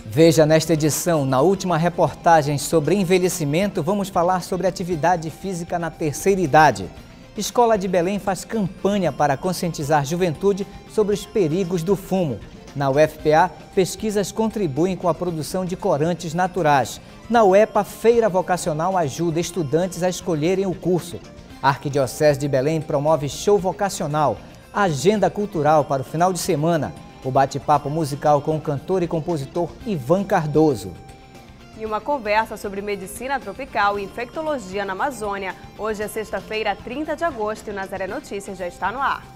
Veja nesta edição, na última reportagem sobre envelhecimento, vamos falar sobre atividade física na terceira idade. Escola de Belém faz campanha para conscientizar a juventude sobre os perigos do fumo. Na UFPA, pesquisas contribuem com a produção de corantes naturais. Na UEPA, feira vocacional ajuda estudantes a escolherem o curso. A Arquidiocese de Belém promove show vocacional. Agenda cultural para o final de semana. O bate-papo musical com o cantor e compositor Ivan Cardoso. E uma conversa sobre medicina tropical e infectologia na Amazônia. Hoje é sexta-feira, 30 de agosto, e o Nazaré Notícias já está no ar.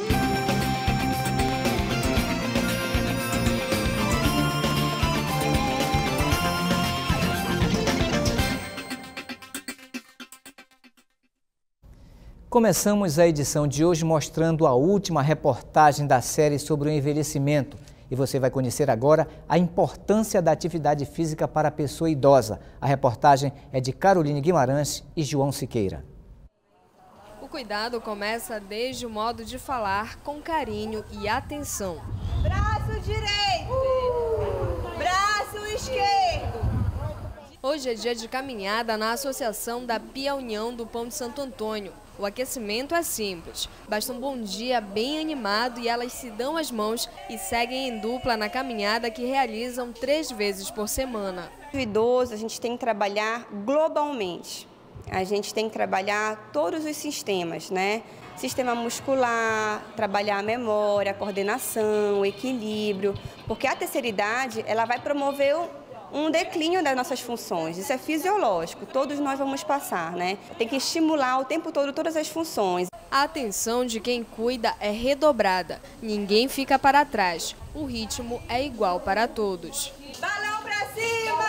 Começamos a edição de hoje mostrando a última reportagem da série sobre o envelhecimento. E você vai conhecer agora a importância da atividade física para a pessoa idosa. A reportagem é de Caroline Guimarães e João Siqueira. O cuidado começa desde o modo de falar com carinho e atenção. Braço direito, braço esquerdo. Hoje é dia de caminhada na Associação da Pia União do Pão de Santo Antônio. O aquecimento é simples, basta um bom dia bem animado e elas se dão as mãos e seguem em dupla na caminhada que realizam 3 vezes por semana. O idoso, a gente tem que trabalhar globalmente, a gente tem que trabalhar todos os sistemas, né? Sistema muscular, trabalhar a memória, a coordenação, o equilíbrio, porque a terceira idade ela vai promover um declínio das nossas funções. Isso é fisiológico, todos nós vamos passar, né? Tem que estimular o tempo todo todas as funções. A atenção de quem cuida é redobrada, ninguém fica para trás, o ritmo é igual para todos. Balão pra cima!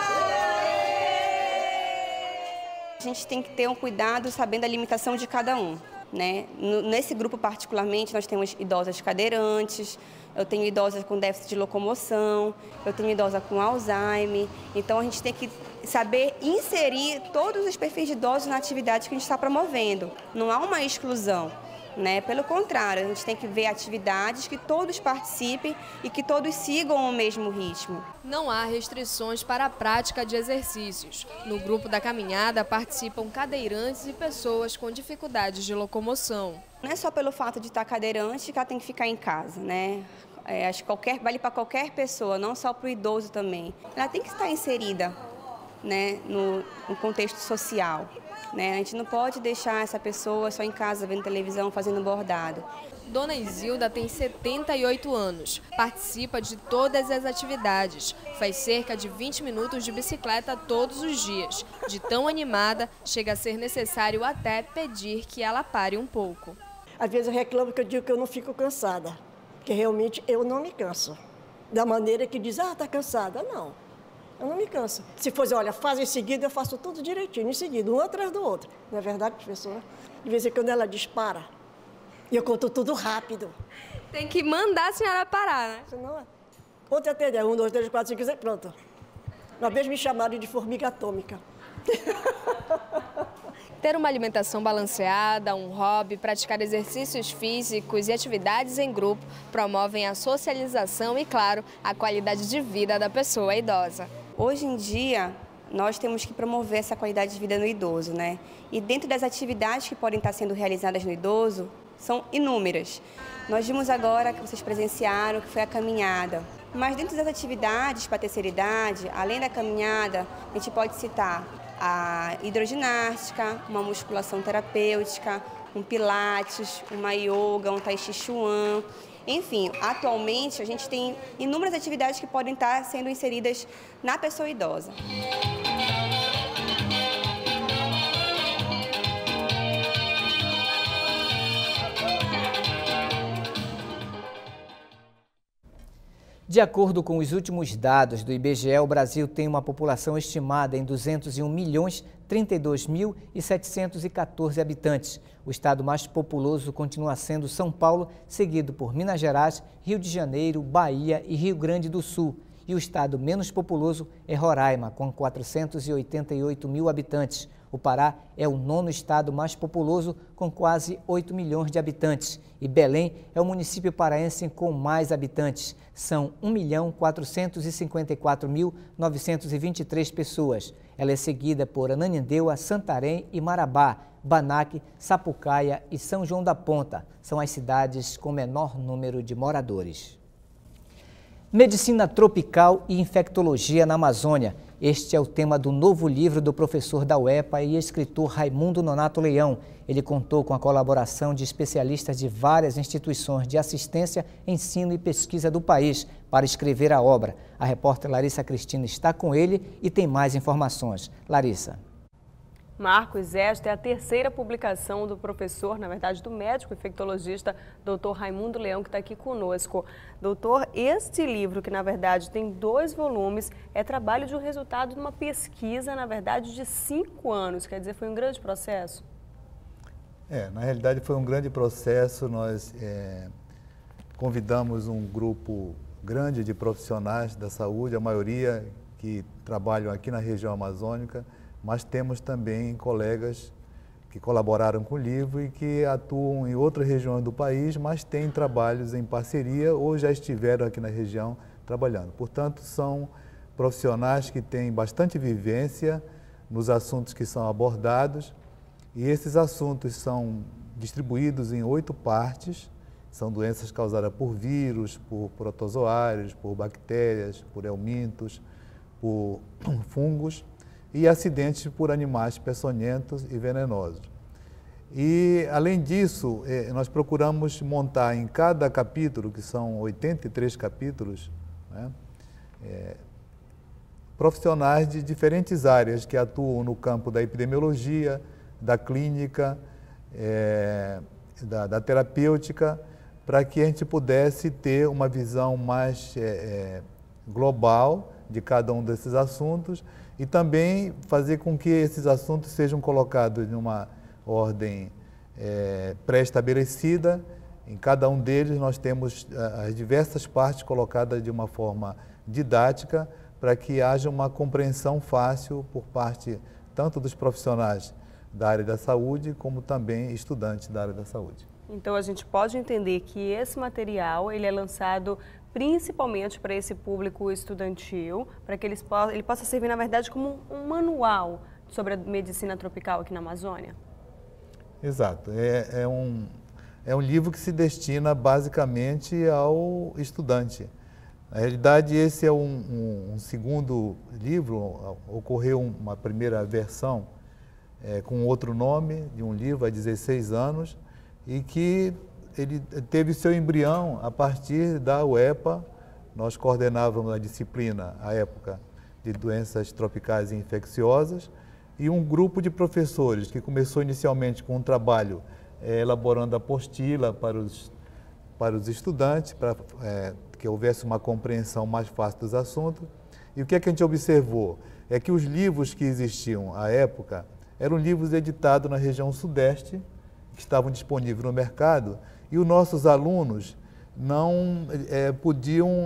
A gente tem que ter um cuidado sabendo a limitação de cada um, né? Nesse grupo particularmente nós temos idosas cadeirantes, eu tenho idosas com déficit de locomoção, eu tenho idosa com Alzheimer. Então a gente tem que saber inserir todos os perfis de idosos na atividade que a gente está promovendo. Não há uma exclusão, né? Pelo contrário, a gente tem que ver atividades que todos participem e que todos sigam o mesmo ritmo. Não há restrições para a prática de exercícios. No grupo da caminhada participam cadeirantes e pessoas com dificuldades de locomoção. Não é só pelo fato de estar cadeirante que ela tem que ficar em casa, né? Acho que vale para qualquer pessoa, não só para o idoso também. Ela tem que estar inserida, né, no contexto social, né? A gente não pode deixar essa pessoa só em casa vendo televisão, fazendo bordado. Dona Isilda tem 78 anos, participa de todas as atividades, faz cerca de 20 minutos de bicicleta todos os dias. De tão animada, chega a ser necessário até pedir que ela pare um pouco. Às vezes eu reclamo que eu digo que eu não fico cansada, porque realmente eu não me canso. Da maneira que diz, tá cansada. Não, eu não me canso. Se fosse, olha, faz em seguida, eu faço tudo direitinho, em seguida, um atrás do outro. Não é verdade, professora? De vez em quando ela dispara e eu conto tudo rápido. Tem que mandar a senhora parar, né? Senão, ontem até 1, 2, 3, 4, 5, 6, pronto. Uma vez me chamaram de formiga atômica. Ter uma alimentação balanceada, um hobby, praticar exercícios físicos e atividades em grupo promovem a socialização e, claro, a qualidade de vida da pessoa idosa. Hoje em dia, nós temos que promover essa qualidade de vida no idoso, né? E dentro das atividades que podem estar sendo realizadas no idoso, são inúmeras. Nós vimos agora que vocês presenciaram, que foi a caminhada. Mas dentro das atividades para a terceira idade, além da caminhada, a gente pode citar a hidroginástica, uma musculação terapêutica, um pilates, uma yoga, um tai chi chuan. Enfim, atualmente a gente tem inúmeras atividades que podem estar sendo inseridas na pessoa idosa. De acordo com os últimos dados do IBGE, o Brasil tem uma população estimada em 201.032.714 habitantes. O estado mais populoso continua sendo São Paulo, seguido por Minas Gerais, Rio de Janeiro, Bahia e Rio Grande do Sul. E o estado menos populoso é Roraima, com 488 mil habitantes. O Pará é o 9º estado mais populoso, com quase 8 milhões de habitantes. E Belém é o município paraense com mais habitantes. São 1.454.923 pessoas. Ela é seguida por Ananindeua, Santarém e Marabá, Banaque, Sapucaia e São João da Ponta. São as cidades com menor número de moradores. Medicina tropical e infectologia na Amazônia. Este é o tema do novo livro do professor da UEPA e escritor Raimundo Nonato Leão. Ele contou com a colaboração de especialistas de várias instituições de assistência, ensino e pesquisa do país para escrever a obra. A repórter Larissa Cristina está com ele e tem mais informações. Larissa. Marcos, esta é a terceira publicação do professor, na verdade do médico infectologista, doutor Raimundo Leão, que está aqui conosco. Doutor, este livro, que na verdade tem 2 volumes, é trabalho de um resultado de uma pesquisa, na verdade, de 5 anos. Quer dizer, foi um grande processo? Na realidade foi um grande processo. Nós convidamos um grupo grande de profissionais da saúde, a maioria que trabalham aqui na região amazônica, mas temos também colegas que colaboraram com o livro e que atuam em outras regiões do país, mas têm trabalhos em parceria ou já estiveram aqui na região trabalhando. Portanto, são profissionais que têm bastante vivência nos assuntos que são abordados, e esses assuntos são distribuídos em 8 partes. São doenças causadas por vírus, por protozoários, por bactérias, por helmintos, por fungos, e acidentes por animais peçonhentos e venenosos. E, além disso, nós procuramos montar em cada capítulo, que são 83 capítulos, né, profissionais de diferentes áreas que atuam no campo da epidemiologia, da clínica, da terapêutica, para que a gente pudesse ter uma visão mais global de cada um desses assuntos e também fazer com que esses assuntos sejam colocados numa ordem pré-estabelecida. Em cada um deles nós temos as diversas partes colocadas de uma forma didática para que haja uma compreensão fácil por parte tanto dos profissionais da área da saúde como também estudantes da área da saúde. Então a gente pode entender que esse material ele é lançado principalmente para esse público estudantil, para que ele possa servir, na verdade, como um manual sobre a medicina tropical aqui na Amazônia? Exato. É um livro que se destina basicamente ao estudante. Na realidade, esse é um segundo livro. Ocorreu uma primeira versão com outro nome de um livro há 16 anos e que ele teve seu embrião a partir da UEPA. Nós coordenávamos a disciplina, à época, de doenças tropicais e infecciosas, e um grupo de professores que começou inicialmente com um trabalho elaborando apostila para os estudantes, para que houvesse uma compreensão mais fácil dos assuntos. E o que é que a gente observou? É que os livros que existiam à época eram livros editados na região sudeste, que estavam disponíveis no mercado, e os nossos alunos não podiam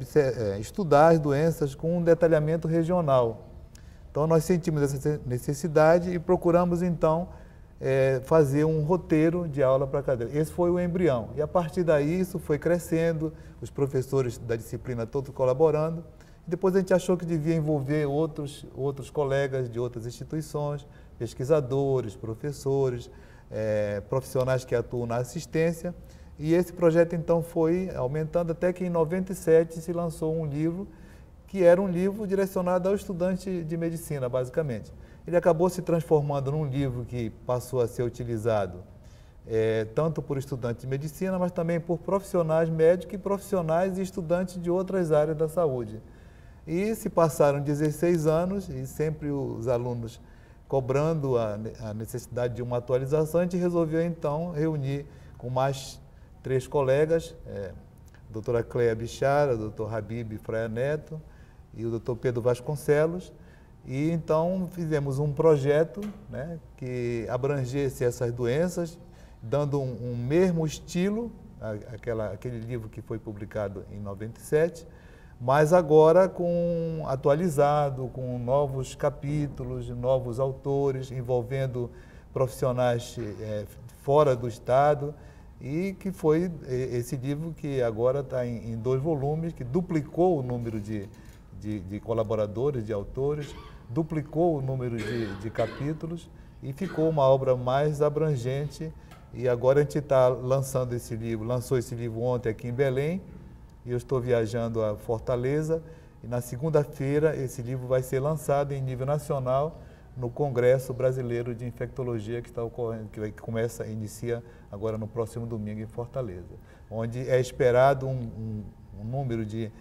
estudar as doenças com um detalhamento regional. Então, nós sentimos essa necessidade e procuramos, então, fazer um roteiro de aula para cada. Esse foi o embrião. E, a partir daí, isso foi crescendo, os professores da disciplina todos colaborando. Depois, a gente achou que devia envolver outros colegas de outras instituições, pesquisadores, professores, profissionais que atuam na assistência, e esse projeto então foi aumentando até que em 97 se lançou um livro que era um livro direcionado ao estudante de medicina, basicamente. Ele acabou se transformando num livro que passou a ser utilizado tanto por estudantes de medicina, mas também por profissionais médicos e profissionais e estudantes de outras áreas da saúde. E se passaram 16 anos e sempre os alunos cobrando a necessidade de uma atualização, a gente resolveu então reunir com mais 3 colegas, a doutora Cleia Bichara, o doutor Habib Fraia Neto e o doutor Pedro Vasconcelos, e então fizemos um projeto, né, que abrangesse essas doenças, dando um mesmo estilo, aquele livro que foi publicado em 97, mas agora atualizado, com novos capítulos, novos autores, envolvendo profissionais fora do estado, e que foi esse livro que agora está em 2 volumes, que duplicou o número de colaboradores, de autores, duplicou o número de capítulos e ficou uma obra mais abrangente. E agora a gente está lançando esse livro, lançou esse livro ontem aqui em Belém, e eu estou viajando a Fortaleza, e na segunda-feira esse livro vai ser lançado em nível nacional no Congresso Brasileiro de Infectologia, que está ocorrendo, que inicia agora no próximo domingo em Fortaleza, onde é esperado um número de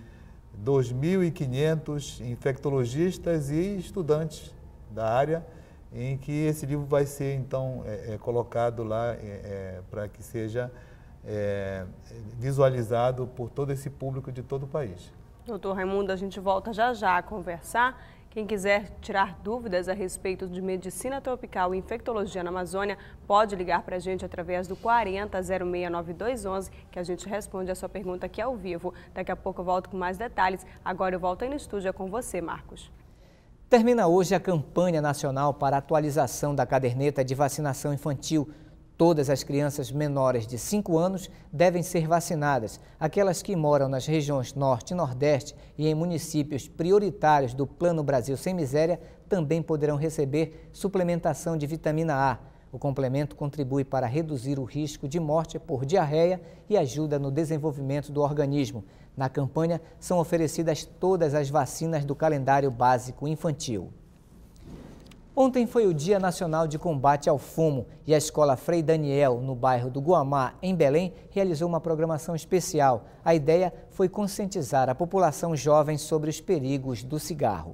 2.500 infectologistas e estudantes da área, em que esse livro vai ser, então, colocado lá para que seja visualizado por todo esse público de todo o país. Doutor Raimundo, a gente volta já já a conversar. Quem quiser tirar dúvidas a respeito de medicina tropical e infectologia na Amazônia, pode ligar para a gente através do 40 069211, que a gente responde a sua pergunta aqui ao vivo. Daqui a pouco eu volto com mais detalhes. Agora eu volto aí no estúdio com você, Marcos. Termina hoje a campanha nacional para atualização da caderneta de vacinação infantil. Todas as crianças menores de 5 anos devem ser vacinadas. Aquelas que moram nas regiões Norte e Nordeste e em municípios prioritários do Plano Brasil Sem Miséria também poderão receber suplementação de vitamina A. O complemento contribui para reduzir o risco de morte por diarreia e ajuda no desenvolvimento do organismo. Na campanha são oferecidas todas as vacinas do calendário básico infantil. Ontem foi o Dia Nacional de Combate ao Fumo e a Escola Frei Daniel, no bairro do Guamá, em Belém, realizou uma programação especial. A ideia foi conscientizar a população jovem sobre os perigos do cigarro.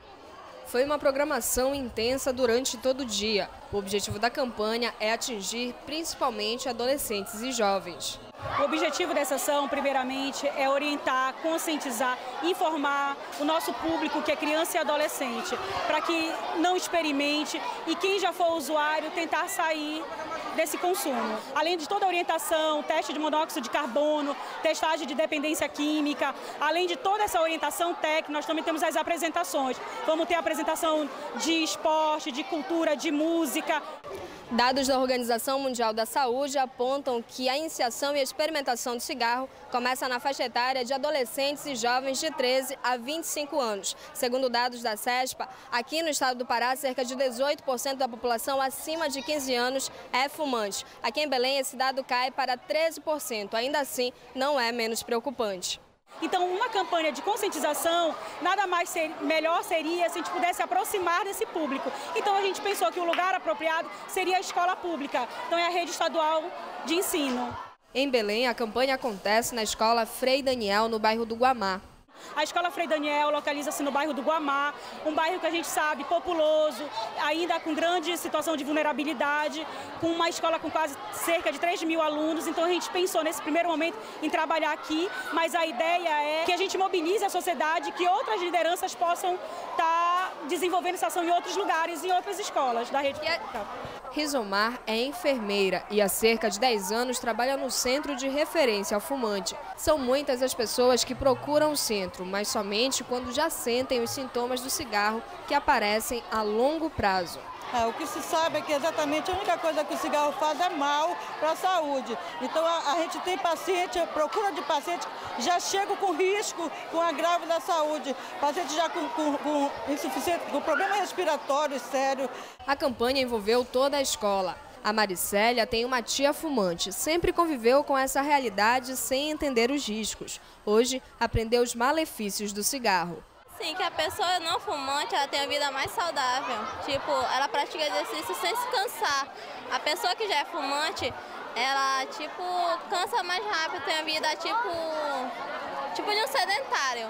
Foi uma programação intensa durante todo o dia. O objetivo da campanha é atingir principalmente adolescentes e jovens. O objetivo dessa ação, primeiramente, é orientar, conscientizar, informar o nosso público, que é criança e adolescente, para que não experimente e quem já for usuário tentar sair desse consumo. Além de toda a orientação, teste de monóxido de carbono, testagem de dependência química, além de toda essa orientação técnica, nós também temos as apresentações. Vamos ter apresentação de esporte, de cultura, de música. Dados da Organização Mundial da Saúde apontam que a iniciação e a experimentação do cigarro começa na faixa etária de adolescentes e jovens de 13 a 25 anos. Segundo dados da CESPA, aqui no estado do Pará, cerca de 18% da população acima de 15 anos é fumante. Aqui em Belém, esse dado cai para 13%. Ainda assim, não é menos preocupante. Então, uma campanha de conscientização, nada mais melhor seria se a gente pudesse aproximar desse público. Então, a gente pensou que o lugar apropriado seria a escola pública, então é a rede estadual de ensino. Em Belém, a campanha acontece na Escola Frei Daniel, no bairro do Guamá. A Escola Frei Daniel localiza-se no bairro do Guamá, um bairro que a gente sabe populoso, ainda com grande situação de vulnerabilidade, com uma escola com quase cerca de 3.000 alunos. Então a gente pensou nesse primeiro momento em trabalhar aqui, mas a ideia é que a gente mobilize a sociedade, que outras lideranças possam estar desenvolvendo essa ação em outros lugares, em outras escolas da rede pública. Rizomar é enfermeira e há cerca de 10 anos trabalha no Centro de Referência ao Fumante. São muitas as pessoas que procuram o centro, mas somente quando já sentem os sintomas do cigarro, que aparecem a longo prazo. O que se sabe é que exatamente a única coisa que o cigarro faz é mal para a saúde. Então a gente tem paciente, procura de paciente, já chega com risco, com agravo da saúde. Paciente já com insuficiência, com problema respiratório sério. A campanha envolveu toda a escola. A Maricélia tem uma tia fumante, sempre conviveu com essa realidade sem entender os riscos. Hoje, aprendeu os malefícios do cigarro. Sim, que a pessoa não fumante, ela tem uma vida mais saudável. Tipo, ela pratica exercício sem se cansar. A pessoa que já é fumante, ela, tipo, cansa mais rápido, tem uma vida, tipo de um sedentário.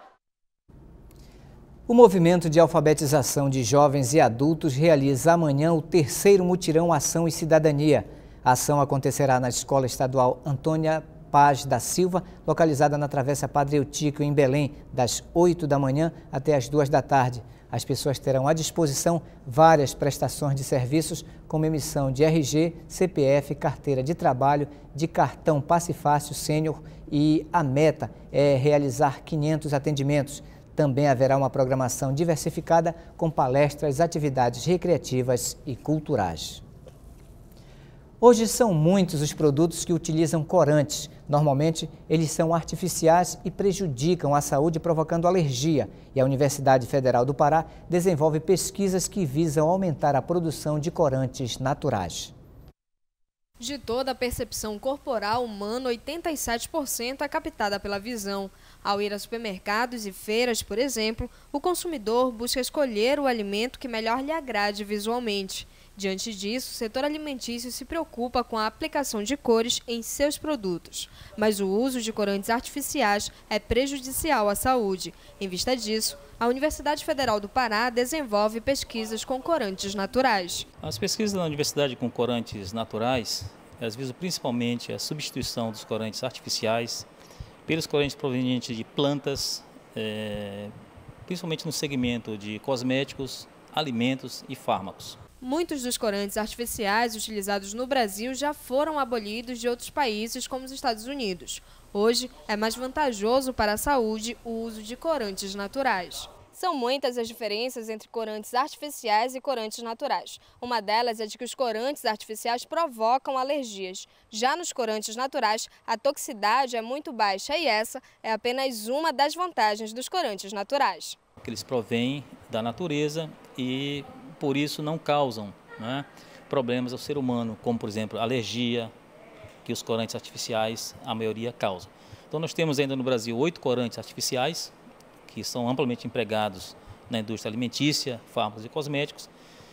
O movimento de alfabetização de jovens e adultos realiza amanhã o 3º mutirão Ação e Cidadania. A ação acontecerá na Escola Estadual Antônia Paz da Silva, localizada na Travessa Padre Eutíquio, em Belém, das 8 da manhã até as 2 da tarde. As pessoas terão à disposição várias prestações de serviços, como emissão de RG, CPF, carteira de trabalho, de cartão Passe Fácil Sênior, e a meta é realizar 500 atendimentos. Também haverá uma programação diversificada com palestras, atividades recreativas e culturais. Hoje são muitos os produtos que utilizam corantes. Normalmente, eles são artificiais e prejudicam a saúde, provocando alergia. E a Universidade Federal do Pará desenvolve pesquisas que visam aumentar a produção de corantes naturais. De toda a percepção corporal humana, 87% é captada pela visão. Ao ir a supermercados e feiras, por exemplo, o consumidor busca escolher o alimento que melhor lhe agrade visualmente. Diante disso, o setor alimentício se preocupa com a aplicação de cores em seus produtos. Mas o uso de corantes artificiais é prejudicial à saúde. Em vista disso, a Universidade Federal do Pará desenvolve pesquisas com corantes naturais. As pesquisas da Universidade com corantes naturais, elas visam principalmente a substituição dos corantes artificiais pelos corantes provenientes de plantas, principalmente no segmento de cosméticos, alimentos e fármacos. Muitos dos corantes artificiais utilizados no Brasil já foram abolidos de outros países, como os Estados Unidos. Hoje, é mais vantajoso para a saúde o uso de corantes naturais. São muitas as diferenças entre corantes artificiais e corantes naturais. Uma delas é de que os corantes artificiais provocam alergias. Já nos corantes naturais, a toxicidade é muito baixa e essa é apenas uma das vantagens dos corantes naturais. Eles provêm da natureza e, por isso, não causam, problemas ao ser humano, como, por exemplo, alergia, que os corantes artificiais, a maioria, causam. Então, nós temos ainda no Brasil 8 corantes artificiais, que são amplamente empregados na indústria alimentícia, fármacos e cosméticos.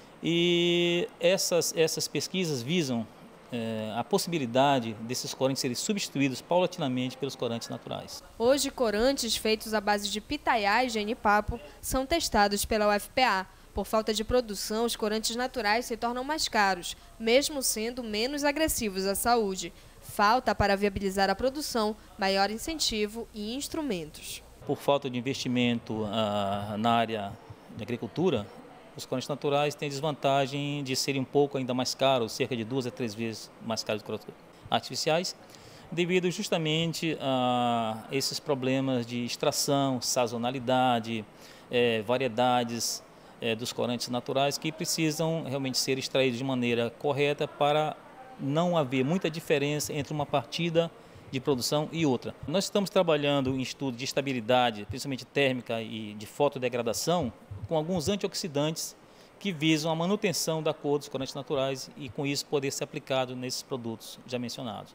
E essas pesquisas visam a possibilidade desses corantes serem substituídos paulatinamente pelos corantes naturais. Hoje, corantes feitos à base de pitaiá e genipapo são testados pela UFPA. Por falta de produção, os corantes naturais se tornam mais caros, mesmo sendo menos agressivos à saúde. Falta, para viabilizar a produção, maior incentivo e instrumentos. Por falta de investimento na área de agricultura, os corantes naturais têm desvantagem de serem um pouco ainda mais caros, cerca de 2 a 3 vezes mais caros que os artificiais, devido justamente a esses problemas de extração, sazonalidade, variedades dos corantes naturais que precisam realmente ser extraídos de maneira correta para não haver muita diferença entre uma partida de produção e outra. Nós estamos trabalhando em estudo de estabilidade, principalmente térmica e de fotodegradação, com alguns antioxidantes que visam a manutenção da cor dos corantes naturais e com isso poder ser aplicado nesses produtos já mencionados.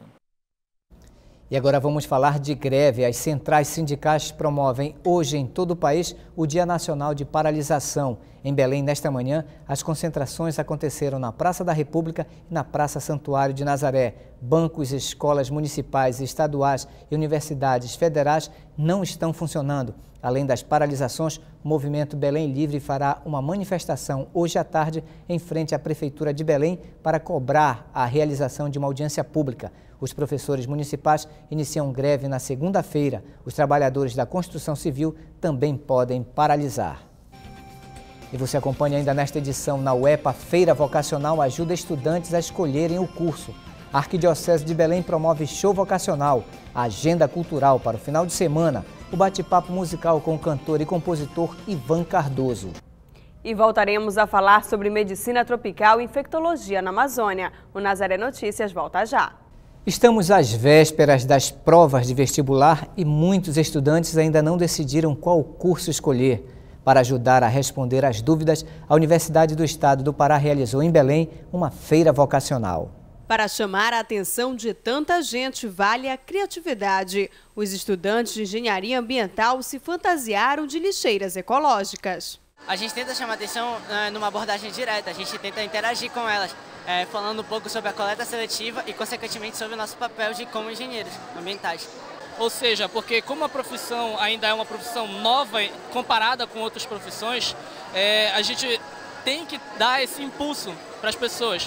E agora vamos falar de greve. As centrais sindicais promovem hoje em todo o país o Dia Nacional de Paralisação. Em Belém, nesta manhã, as concentrações aconteceram na Praça da República e na Praça Santuário de Nazaré. Bancos, escolas municipais, estaduais e universidades federais não estão funcionando. Além das paralisações, o Movimento Belém Livre fará uma manifestação hoje à tarde em frente à Prefeitura de Belém para cobrar a realização de uma audiência pública. Os professores municipais iniciam greve na segunda-feira. Os trabalhadores da construção civil também podem paralisar. E você acompanha ainda nesta edição na UEPA, Feira Vocacional ajuda estudantes a escolherem o curso. A Arquidiocese de Belém promove show vocacional, a agenda cultural para o final de semana, o bate-papo musical com o cantor e compositor Ivan Cardoso. E voltaremos a falar sobre medicina tropical e infectologia na Amazônia. O Nazaré Notícias volta já. Estamos às vésperas das provas de vestibular e muitos estudantes ainda não decidiram qual curso escolher. Para ajudar a responder às dúvidas, a Universidade do Estado do Pará realizou em Belém uma feira vocacional. Para chamar a atenção de tanta gente, vale a criatividade. Os estudantes de engenharia ambiental se fantasiaram de lixeiras ecológicas. A gente tenta chamar atenção numa abordagem direta, a gente tenta interagir com elas, falando um pouco sobre a coleta seletiva e, consequentemente, sobre o nosso papel como engenheiros ambientais. Ou seja, porque como a profissão ainda é uma profissão nova comparada com outras profissões, a gente tem que dar esse impulso para as pessoas.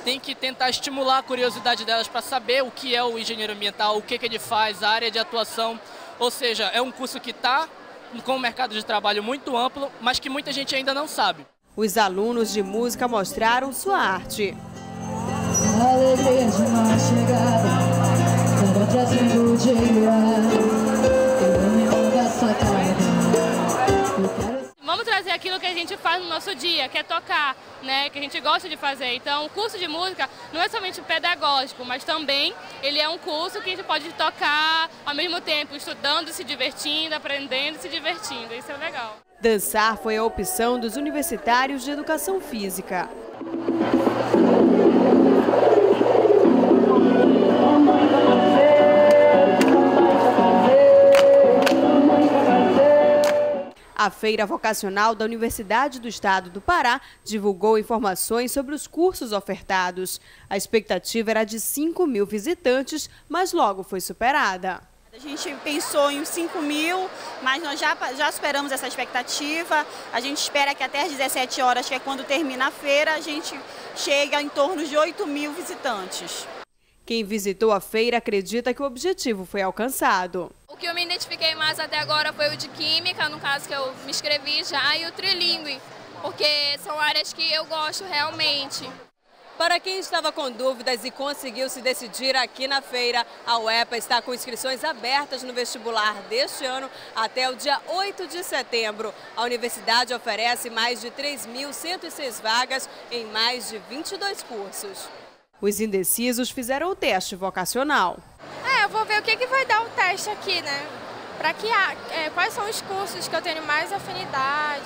tem que tentar estimular a curiosidade delas para saber o que é o engenheiro ambiental, o que ele faz, a área de atuação. Ou seja, é um curso que está com um mercado de trabalho muito amplo, mas que muita gente ainda não sabe. Os alunos de música mostraram sua arte. Alegria de uma chegada, tava trazendo o dia, eu me amo da sacada. Vamos trazer aquilo que a gente faz no nosso dia, que é tocar, né, que a gente gosta de fazer. Então, o curso de música não é somente pedagógico, mas também ele é um curso que a gente pode tocar ao mesmo tempo, estudando, se divertindo, aprendendo, se divertindo. Isso é legal. Dançar foi a opção dos universitários de educação física. A Feira Vocacional da Universidade do Estado do Pará divulgou informações sobre os cursos ofertados. A expectativa era de 5.000 visitantes, mas logo foi superada. A gente pensou em 5.000, mas nós já superamos essa expectativa. A gente espera que até às 17 horas, que é quando termina a feira, a gente chegue em torno de 8.000 visitantes. Quem visitou a feira acredita que o objetivo foi alcançado. O que eu me identifiquei mais até agora foi o de Química, no caso que eu me inscrevi já, e o Trilingue, porque são áreas que eu gosto realmente. Para quem estava com dúvidas e conseguiu se decidir aqui na feira, a UEPA está com inscrições abertas no vestibular deste ano até o dia 8 de setembro. A universidade oferece mais de 3.106 vagas em mais de 22 cursos. Os indecisos fizeram o teste vocacional. Eu vou ver o que vai dar o teste aqui, né? Para que quais são os cursos que eu tenho mais afinidade.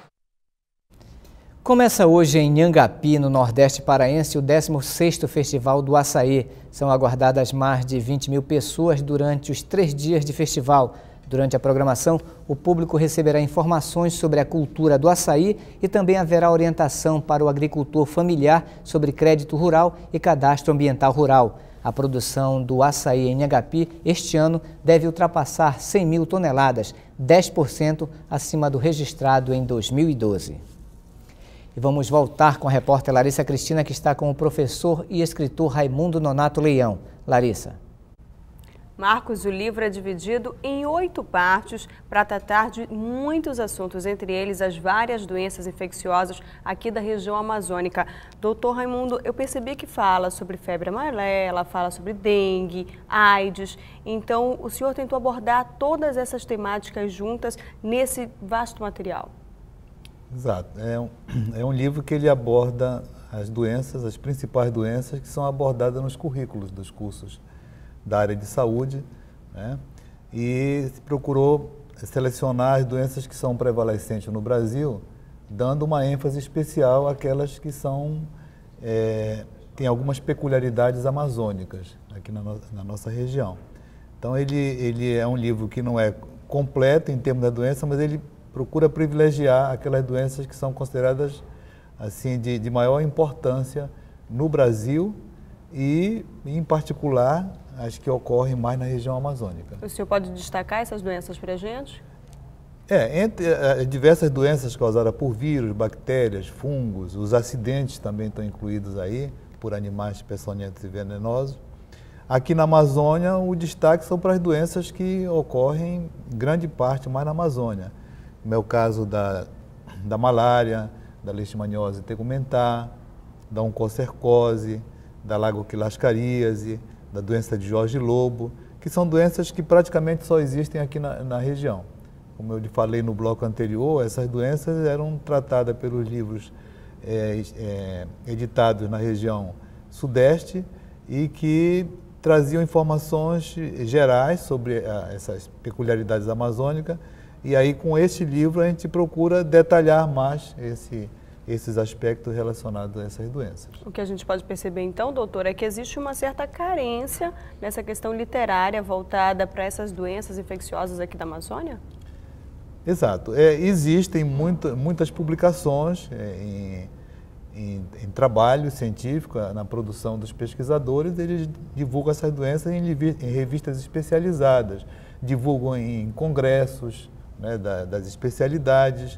Começa hoje em Nhangapi, no Nordeste Paraense, o 16º Festival do Açaí. São aguardadas mais de 20.000 pessoas durante os 3 dias de festival. Durante a programação, o público receberá informações sobre a cultura do açaí e também haverá orientação para o agricultor familiar sobre crédito rural e cadastro ambiental rural. A produção do açaí em Nhangapi este ano deve ultrapassar 100.000 toneladas, 10% acima do registrado em 2012. E vamos voltar com a repórter Larissa Cristina, que está com o professor e escritor Raimundo Nonato Leão. Larissa. Marcos, o livro é dividido em 8 partes para tratar de muitos assuntos, entre eles as várias doenças infecciosas aqui da região amazônica. Doutor Raimundo, eu percebi que fala sobre febre amarela, fala sobre dengue, AIDS. Então, o senhor tentou abordar todas essas temáticas juntas nesse vasto material. Exato. É um livro que ele aborda as doenças, as principais doenças que são abordadas nos currículos dos cursos da área de saúde, né? E procurou selecionar as doenças que são prevalecentes no Brasil, dando uma ênfase especial àquelas que têm algumas peculiaridades amazônicas aqui na nossa região. Então ele é um livro que não é completo em termos da doença, mas ele procura privilegiar aquelas doenças que são consideradas assim de maior importância no Brasil e, em particular, as que ocorrem mais na região amazônica. O senhor pode destacar essas doenças para a gente? Entre diversas doenças causadas por vírus, bactérias, fungos, os acidentes também estão incluídos aí, por animais peçonhentos e venenosos. Aqui na Amazônia, o destaque são para as doenças que ocorrem, em grande parte, mais na Amazônia. Como é o caso da malária, da leishmaniose tegumentar, da oncocercose, da lagoquilascaríase, da doença de Jorge Lobo, que são doenças que praticamente só existem aqui na região. Como eu lhe falei no bloco anterior, essas doenças eram tratadas pelos livros editados na região sudeste e que traziam informações gerais sobre essas peculiaridades amazônicas. E aí, com este livro, a gente procura detalhar mais esses aspectos relacionados a essas doenças. O que a gente pode perceber, então, doutor, é que existe uma certa carência nessa questão literária voltada para essas doenças infecciosas aqui da Amazônia? Exato. Existem muitas publicações em trabalho científico, na produção dos pesquisadores. Eles divulgam essas doenças em revistas especializadas, divulgam em congressos, né, das especialidades.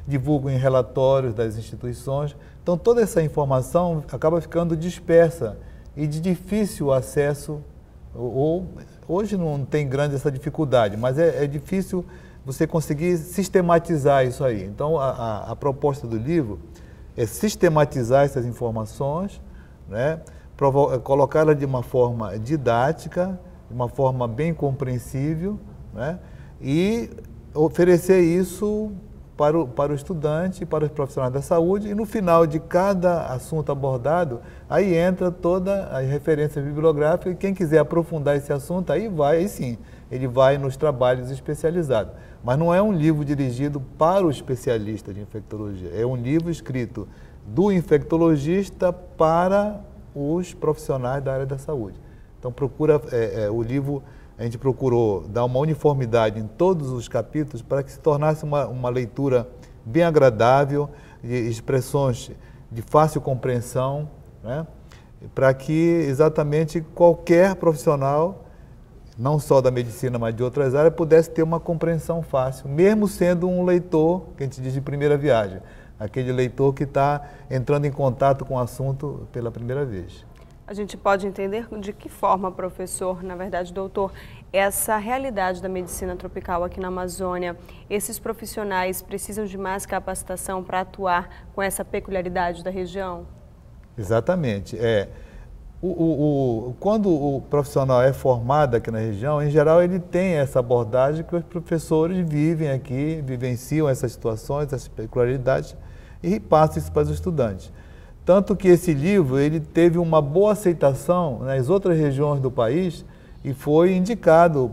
divulgam em relatórios das instituições. Então, toda essa informação acaba ficando dispersa e de difícil acesso, hoje não tem grande essa dificuldade, mas é difícil você conseguir sistematizar isso aí. Então, a proposta do livro é sistematizar essas informações, né? Colocá-las de uma forma didática, de uma forma bem compreensível, né? E oferecer isso para o estudante, para os profissionais da saúde, e no final de cada assunto abordado, aí entra toda a referência bibliográfica, e quem quiser aprofundar esse assunto, aí sim, ele vai nos trabalhos especializados. Mas não é um livro dirigido para o especialista de infectologia, é um livro escrito do infectologista para os profissionais da área da saúde. Então, o livro, a gente procurou dar uma uniformidade em todos os capítulos para que se tornasse uma leitura bem agradável, de expressões de fácil compreensão, né? Para que exatamente qualquer profissional, não só da medicina, mas de outras áreas, pudesse ter uma compreensão fácil, mesmo sendo um leitor, que a gente diz de primeira viagem, aquele leitor que está entrando em contato com o assunto pela primeira vez. A gente pode entender de que forma, professor, na verdade, doutor, essa realidade da medicina tropical aqui na Amazônia, esses profissionais precisam de mais capacitação para atuar com essa peculiaridade da região? Exatamente. Quando o profissional é formado aqui na região, em geral ele tem essa abordagem que os professores vivem aqui, vivenciam essas situações, essas peculiaridades e passam isso para os estudantes. Tanto que esse livro ele teve uma boa aceitação nas outras regiões do país e foi indicado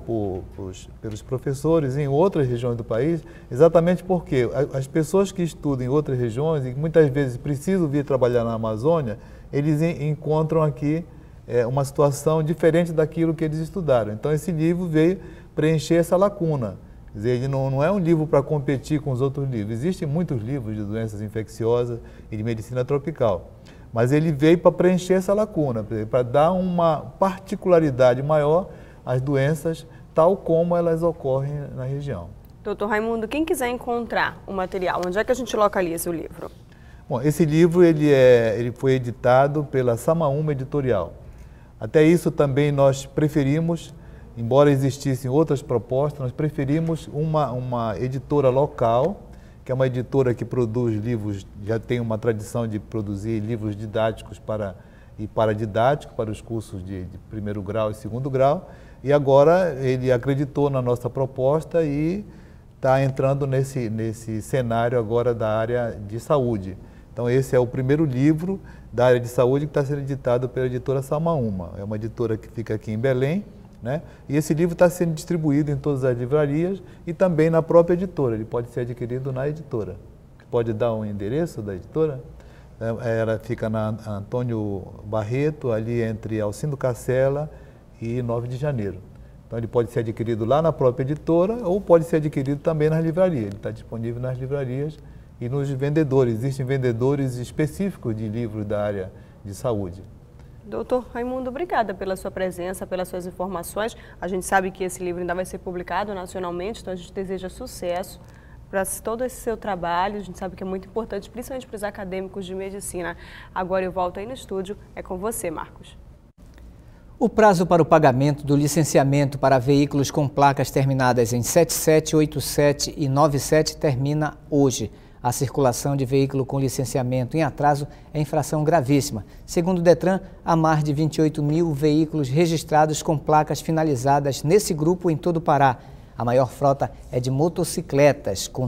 pelos professores em outras regiões do país, exatamente porque as pessoas que estudam em outras regiões e muitas vezes precisam vir trabalhar na Amazônia, eles encontram aqui uma situação diferente daquilo que eles estudaram. Então esse livro veio preencher essa lacuna. Quer dizer, ele não é um livro para competir com os outros livros. Existem muitos livros de doenças infecciosas e de medicina tropical, mas ele veio para preencher essa lacuna, para dar uma particularidade maior às doenças, tal como elas ocorrem na região. Doutor Raimundo, quem quiser encontrar o material, onde é que a gente localiza o livro? Bom, esse livro ele foi editado pela Samaúma Editorial. Até isso também nós preferimos, embora existissem outras propostas, nós preferimos uma editora local, que é uma editora que produz livros, já tem uma tradição de produzir livros didáticos para didáticos, para os cursos de primeiro grau e segundo grau, e agora ele acreditou na nossa proposta e está entrando nesse cenário agora da área de saúde. Então esse é o primeiro livro da área de saúde que está sendo editado pela editora Samaúma. É uma editora que fica aqui em Belém, né? E esse livro está sendo distribuído em todas as livrarias e também na própria editora. Ele pode ser adquirido na editora. Pode dar um endereço da editora? Ela fica na Antônio Barreto, ali entre Alcindo Cacela e 9 de Janeiro. Então ele pode ser adquirido lá na própria editora ou pode ser adquirido também nas livrarias. Ele está disponível nas livrarias e nos vendedores. Existem vendedores específicos de livros da área de saúde. Doutor Raimundo, obrigada pela sua presença, pelas suas informações. A gente sabe que esse livro ainda vai ser publicado nacionalmente, então a gente deseja sucesso para todo esse seu trabalho. A gente sabe que é muito importante, principalmente para os acadêmicos de medicina. Agora eu volto aí no estúdio, é com você, Marcos. O prazo para o pagamento do licenciamento para veículos com placas terminadas em 77, 87 e 97 termina hoje. A circulação de veículo com licenciamento em atraso é infração gravíssima. Segundo o Detran, há mais de 28 mil veículos registrados com placas finalizadas nesse grupo em todo o Pará. A maior frota é de motocicletas, com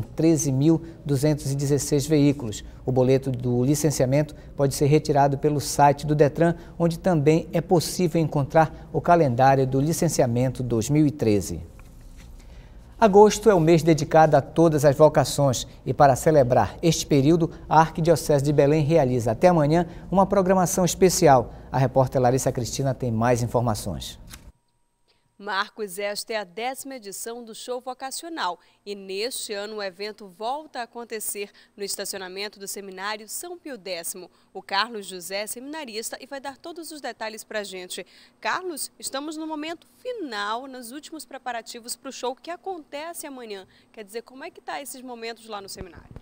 13.216 veículos. O boleto do licenciamento pode ser retirado pelo site do Detran, onde também é possível encontrar o calendário do licenciamento 2013. Agosto é o mês dedicado a todas as vocações e para celebrar este período, a Arquidiocese de Belém realiza até amanhã uma programação especial. A repórter Larissa Cristina tem mais informações. Marcos, esta é a 10ª edição do Show Vocacional e neste ano o evento volta a acontecer no estacionamento do Seminário São Pio X. O Carlos José é seminarista e vai dar todos os detalhes para a gente. Carlos, estamos no momento final, nos últimos preparativos para o show que acontece amanhã. Quer dizer, como é que está esses momentos lá no seminário?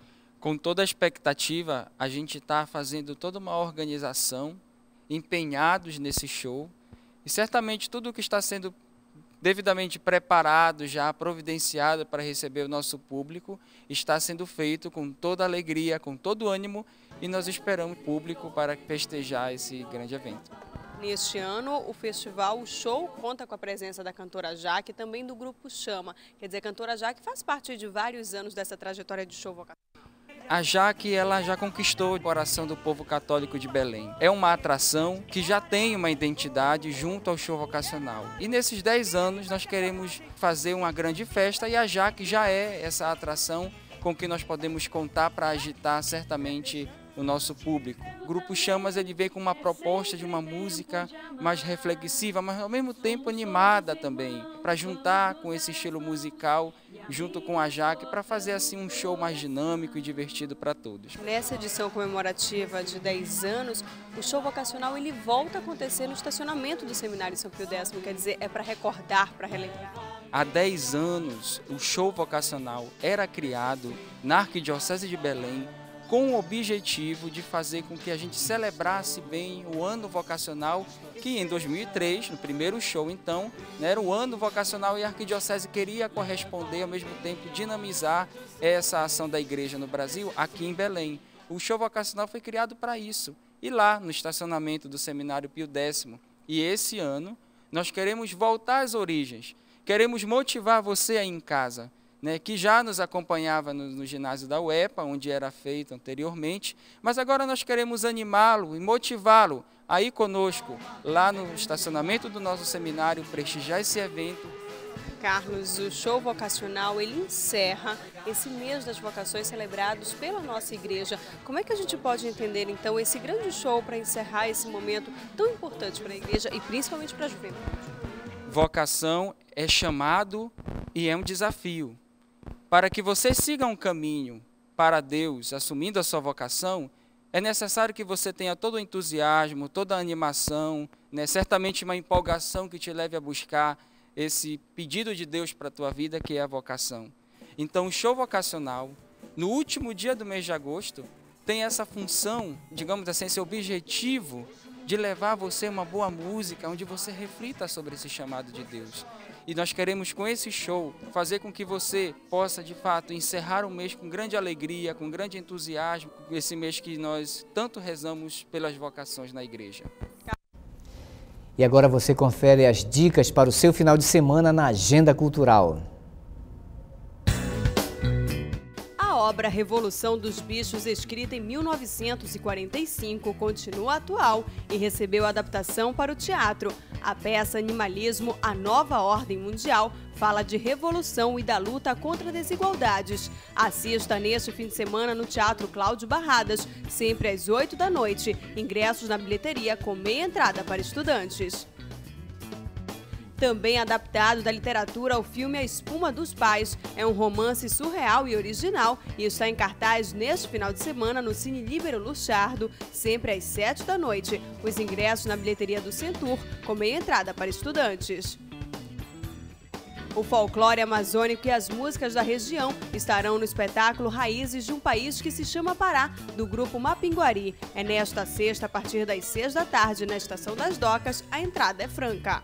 Com toda a expectativa, a gente está fazendo toda uma organização, empenhados nesse show, e certamente tudo que está sendo devidamente preparado, já providenciado para receber o nosso público, está sendo feito com toda alegria, com todo ânimo, e nós esperamos o público para festejar esse grande evento. Neste ano, o festival, o show, conta com a presença da cantora Jaque e também do grupo Chama. Quer dizer, a cantora Jaque faz parte de vários anos dessa trajetória de show vocacional. A Jaque, ela já conquistou o coração do povo católico de Belém. É uma atração que já tem uma identidade junto ao show vocacional. E nesses 10 anos nós queremos fazer uma grande festa e a Jaque já é essa atração com que nós podemos contar para agitar certamente o nosso público. O Grupo Chamas, ele vem com uma proposta de uma música mais reflexiva, mas ao mesmo tempo animada também, para juntar com esse estilo musical junto com a Jaque, para fazer assim um show mais dinâmico e divertido para todos. Nessa edição comemorativa de 10 anos, o show vocacional ele volta a acontecer no estacionamento do Seminário São Pio X, quer dizer, é para recordar, para relembrar. Há 10 anos, o show vocacional era criado na Arquidiocese de Belém, com o objetivo de fazer com que a gente celebrasse bem o ano vocacional, que em 2003, no primeiro show então, era o ano vocacional e a Arquidiocese queria corresponder, ao mesmo tempo dinamizar essa ação da igreja no Brasil, aqui em Belém. O show vocacional foi criado para isso, e lá no estacionamento do Seminário Pio X. E esse ano nós queremos voltar às origens, queremos motivar você aí em casa, que já nos acompanhava no ginásio da UEPA, onde era feito anteriormente, mas agora nós queremos animá-lo e motivá-lo a ir conosco lá no estacionamento do nosso seminário, prestigiar esse evento. Carlos, o show vocacional, ele encerra esse mês das vocações celebrados pela nossa igreja. Como é que a gente pode entender, então, esse grande show para encerrar esse momento tão importante para a igreja e principalmente para a juventude? Vocação é chamado e é um desafio. Para que você siga um caminho para Deus, assumindo a sua vocação, é necessário que você tenha todo o entusiasmo, toda a animação, certamente uma empolgação que te leve a buscar esse pedido de Deus para a tua vida, que é a vocação. Então, o show vocacional, no último dia do mês de agosto, tem essa função, digamos assim, esse objetivo de levar você uma boa música, onde você reflita sobre esse chamado de Deus. E nós queremos, com esse show, fazer com que você possa, de fato, encerrar o mês com grande alegria, com grande entusiasmo, esse mês que nós tanto rezamos pelas vocações na igreja. E agora você confere as dicas para o seu final de semana na Agenda Cultural. A obra Revolução dos Bichos, escrita em 1945, continua atual e recebeu adaptação para o teatro. A peça Animalismo, a Nova Ordem Mundial, fala de revolução e da luta contra desigualdades. Assista neste fim de semana no Teatro Cláudio Barradas, sempre às 8 da noite. Ingressos na bilheteria com meia entrada para estudantes. Também adaptado da literatura, o filme A Espuma dos Pais é um romance surreal e original e está em cartaz neste final de semana no Cine Líbero Luchardo, sempre às 7 da noite. Os ingressos na bilheteria do Centur, com meia entrada para estudantes. O folclore amazônico e as músicas da região estarão no espetáculo Raízes de um País que se chama Pará, do grupo Mapinguari. É nesta sexta, a partir das 6 da tarde, na Estação das Docas. A entrada é franca.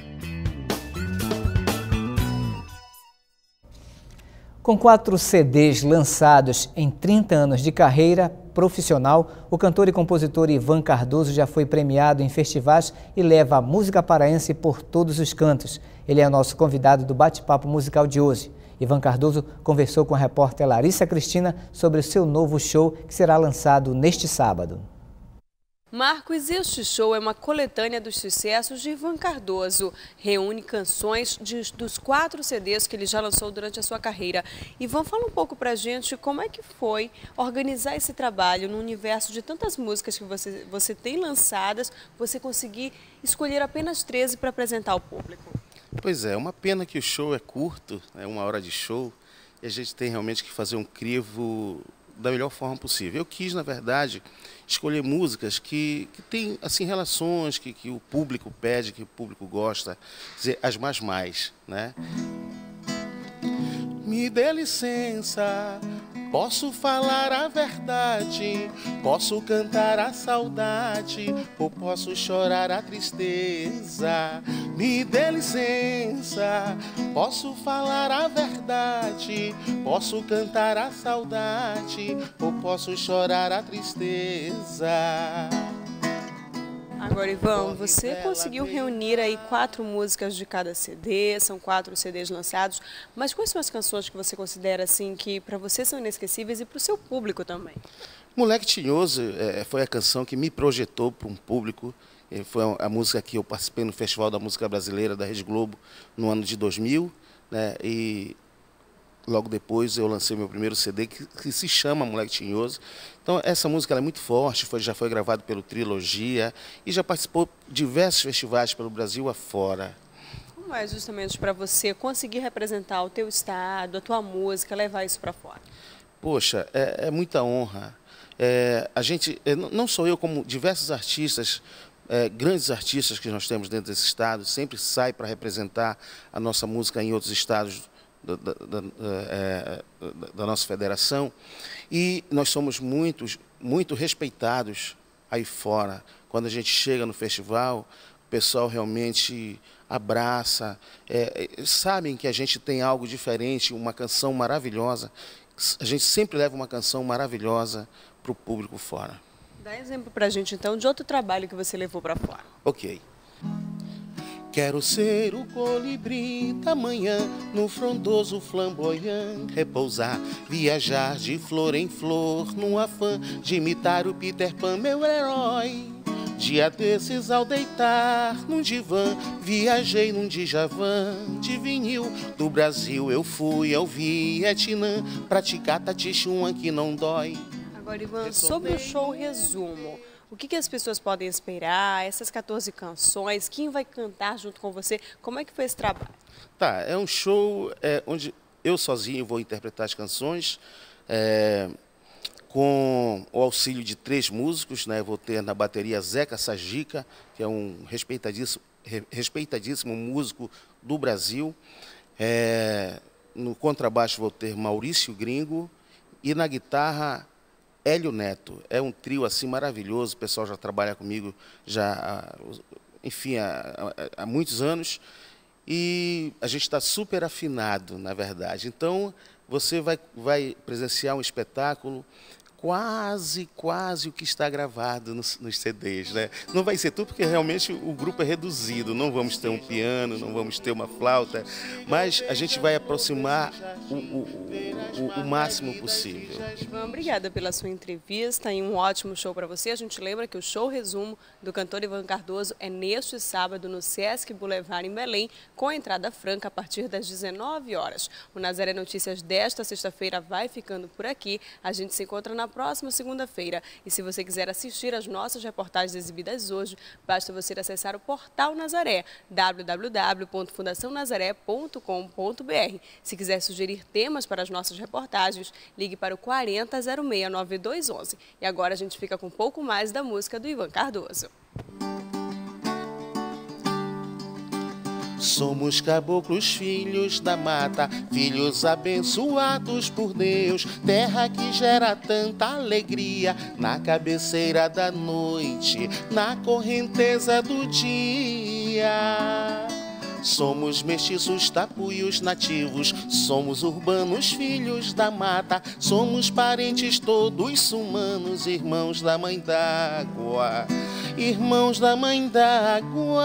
Com 4 CDs lançados em 30 anos de carreira profissional, o cantor e compositor Ivan Cardoso já foi premiado em festivais e leva a música paraense por todos os cantos. Ele é nosso convidado do bate-papo musical de hoje. Ivan Cardoso conversou com a repórter Larissa Cristina sobre o seu novo show que será lançado neste sábado. Marcos, este show é uma coletânea dos sucessos de Ivan Cardoso. Reúne canções dos 4 CDs que ele já lançou durante a sua carreira. Ivan, fala um pouco pra gente como é que foi organizar esse trabalho no universo de tantas músicas que você tem lançadas, você conseguir escolher apenas 13 para apresentar ao público. Pois é, uma pena que o show é curto, é 1 hora de show, e a gente tem realmente que fazer um crivo da melhor forma possível. Eu quis, na verdade, escolher músicas que têm assim, relações que o público pede, que o público gosta, dizer, as mais, né? Me dê licença Posso falar a verdade, posso cantar a saudade, ou posso chorar a tristeza. Me dê licença, posso falar a verdade, posso cantar a saudade, ou posso chorar a tristeza. Agora, Ivan, você conseguiu reunir aí 4 músicas de cada CD, são 4 CDs lançados, mas quais são as canções que você considera assim que para você são inesquecíveis e para o seu público também? Moleque Tinhoso foi a canção que me projetou para um público, foi a música que eu participei no Festival da Música Brasileira da Rede Globo no ano de 2000, né, e logo depois eu lancei meu primeiro CD que se chama Moleque Tinhoso. Então essa música ela é muito forte, já foi gravado pelo Trilogia e já participou de diversos festivais pelo Brasil afora. Como é justamente para você conseguir representar o teu estado, a tua música, levar isso para fora? Poxa, é muita honra. A gente, não sou eu, como diversos artistas, grandes artistas que nós temos dentro desse estado, sempre saem para representar a nossa música em outros estados da nossa federação, e nós somos muito respeitados aí fora. Quando a gente chega no festival, o pessoal realmente abraça, sabem que a gente tem algo diferente, uma canção maravilhosa. A gente sempre leva uma canção maravilhosa para o público fora. Dá exemplo para a gente então de outro trabalho que você levou para fora. Ok. Quero ser o colibri da manhã, no frondoso flamboyant repousar, viajar de flor em flor, num afã de imitar o Peter Pan, meu herói. Dia desses ao deitar num divã, viajei num Djavan de vinil. Do Brasil eu fui ao Vietnã, praticar tatichuan que não dói. Agora, Ivan, sobre o show resumo, o que as pessoas podem esperar, essas 14 canções, quem vai cantar junto com você, como é que foi esse trabalho? Tá, é um show onde eu sozinho vou interpretar as canções, com o auxílio de 3 músicos, né? Vou ter na bateria Zeca Sajica, que é um respeitadíssimo músico do Brasil, no contrabaixo vou ter Maurício Gringo e na guitarra Hélio Neto. É um trio assim maravilhoso, o pessoal já trabalha comigo enfim, há muitos anos e a gente está super afinado, na verdade. Então, você vai presenciar um espetáculo quase o que está gravado nos CDs, né? Não vai ser tudo porque realmente o grupo é reduzido, não vamos ter um piano, não vamos ter uma flauta, mas a gente vai aproximar o máximo possível. Ivan, obrigada pela sua entrevista e um ótimo show para você. A gente lembra que o show resumo do cantor Ivan Cardoso é neste sábado no Sesc Boulevard em Belém, com entrada franca a partir das 19 horas. O Nazaré Notícias desta sexta-feira vai ficando por aqui. A gente se encontra na próxima segunda-feira. E se você quiser assistir as nossas reportagens exibidas hoje, basta você acessar o portal Nazaré, www.fundacionazaré.com.br. Se quiser sugerir temas para as nossas reportagens, ligue para o 40069211. E agora a gente fica com um pouco mais da música do Ivan Cardoso. Somos caboclos, filhos da mata, filhos abençoados por Deus, terra que gera tanta alegria, na cabeceira da noite, na correnteza do dia. Somos mestiços, tapuios nativos, somos urbanos, filhos da mata, somos parentes todos humanos, irmãos da mãe d'água, irmãos da mãe d'água.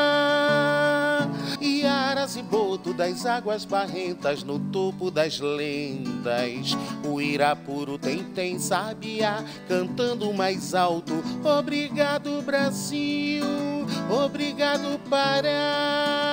Iaras e boto das águas barrentas no topo das lendas, o Irapuru tem sabiá cantando mais alto. Obrigado Brasil, obrigado Pará.